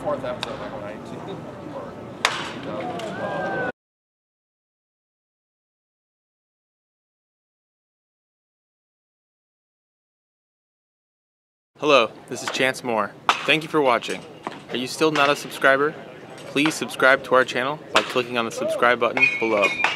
4th episode, like 19 or 2012. Hello, this is Chance Moore. Thank you for watching. Are you still not a subscriber? Please subscribe to our channel by clicking on the subscribe button below.